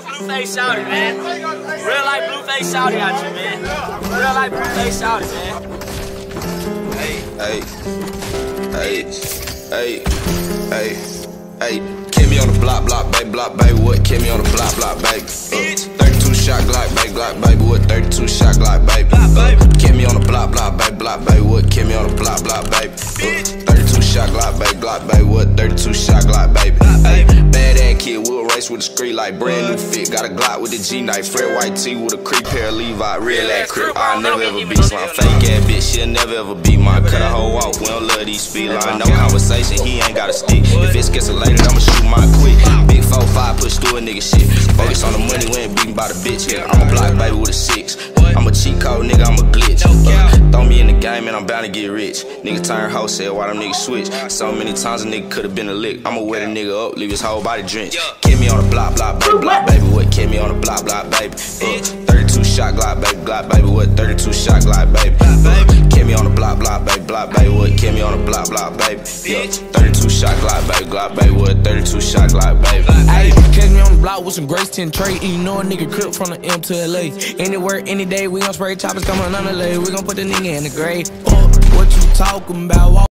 real Blueface shouty, man. Real life Blueface shouty out here, man. Real life Blueface shouty, man. Hey. Kill me on the block, baby, what? Kill me on the block, baby. 32 shot Glock, baby, what? 32 shot Glock, baby. Kill me on the block, baby, what? Kill me on the block, baby. 32 shot Glock, baby, what? 32 shot Glock, baby. Bad ass kid, we'll race with the street like brand new fit. Got a Glock with the G-knife, Fred white tee with a creep pair of Levi, real ass crip. I'll never ever be slime, fake ass bitch, she'll never ever be mine. Cut a hoe off, we don't love these speed lines. No conversation, he ain't got a stick. If it's escalated, I'ma shoot mine quick. Big 4-5, push through a nigga shit. Focus on the money, we ain't beaten by the bitch. Yeah, I'm a block baby with a 6. I'm a cheat code, nigga, I'm a glitch. Throw me in the game and I'm bound to get rich. Nigga turn wholesale, why them niggas switch? So many times a nigga could've been a lick. I'ma wet a nigga up, leave his whole body drenched. Kill me on the block, baby, what? Kill me on the block, baby. 32 shot Glock, baby, what? 32 shot Glock, baby. Kill me on the block, baby, what? Kill me on the block, baby. 32 shot Glock, baby, what? 32 shot Glock, baby. Ayy, catch me on the block with some Grace 10 tray. You know a nigga crip from the M to LA. Anywhere, any day, we gon' spray choppers coming on the lay. We gon' put the nigga in the grave. What you talking about?